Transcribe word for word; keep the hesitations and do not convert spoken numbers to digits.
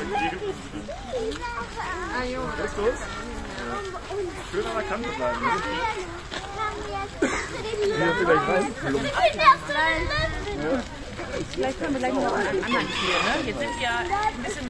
Justus? Schön an der Kante bleiben. Ja, vielleicht rein. Vielleicht können wir gleich noch einen anderen hier, ne? Jetzt sind ja ein bisschen